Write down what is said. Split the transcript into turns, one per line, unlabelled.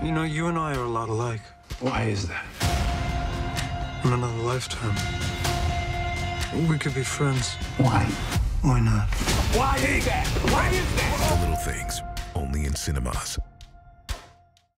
You know, you and I are a lot alike.
Why is that?
In another lifetime, we could be friends.
Why?
Why not?
Why is that? Why is that?
The Little Things, only in cinemas.